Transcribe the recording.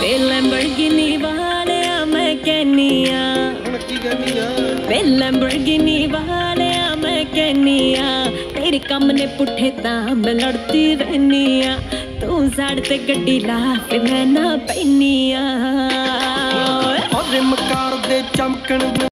वे Lamborghini Walia मैं कहनी वे Lamborghini Walia मैं कहनी तेरे कम ने पुठे तां मैं लड़ती रहनी तू साड़ ते गड्डी ला के मैं ना पैनी रिम कार दे चमकण